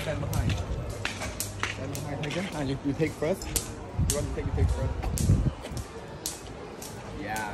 stand behind. Stand behind. Take it. You take first. You want to take? You take first. Yeah.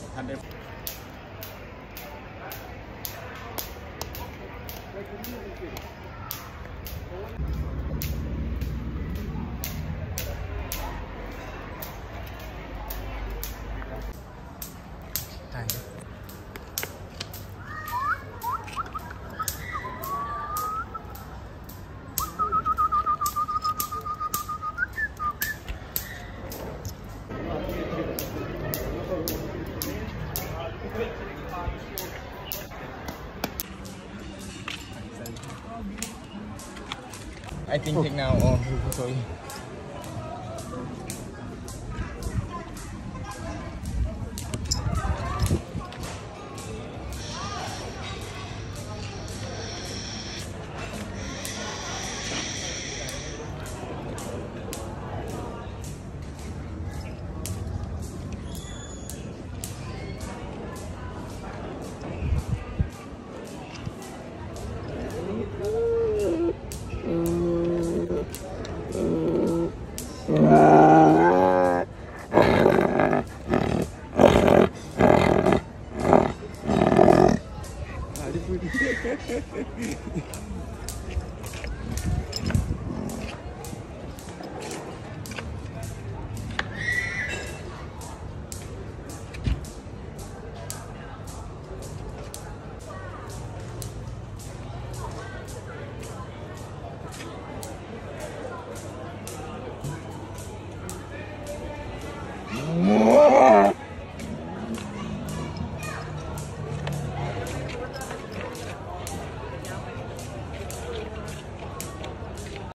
I think take now. Oh, sorry.